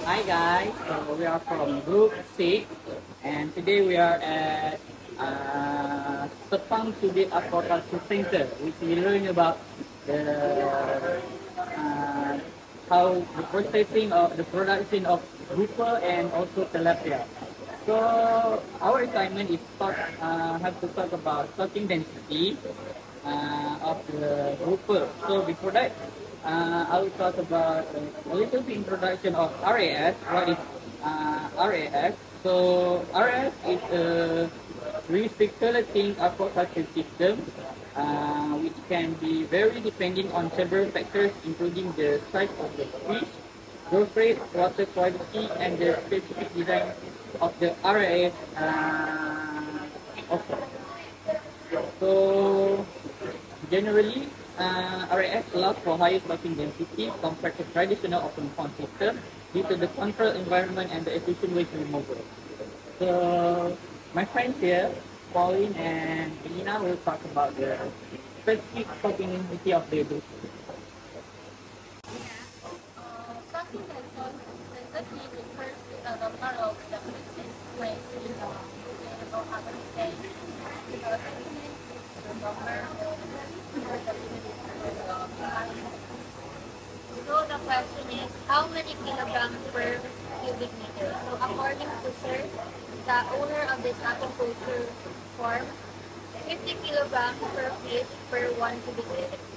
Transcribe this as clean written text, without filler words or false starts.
Hi guys, so we are from Group 6 and today we are at Sepang Sudit Aquaculture Center which we learn about the uh, how the processing of the production of grouper and also tilapia. So our assignment is have to talk about stocking density of the grouper. So before that, I will talk about a little bit introduction of RAS. What is RAS? So RAS is a recirculating aquaculture system, which can be very depending on several factors, including the size of the fish, growth rate, water quality, and the specific design of the RAS offer. So generally, RAS allows for higher stocking density compared to traditional open pond system due to the controlled environment and the efficient waste removal. So my friends here, Pauline and Elena, will talk about the specific stocking density of the group. Something that sensitive refers to the number of the patients placed in the sustainable average stage, the treatment, the number of the limited. So the question is, how many kilograms per cubic meter? So according to Sir, the owner of this aquaculture farm, 50 kilograms per fish per 1 cubic meter.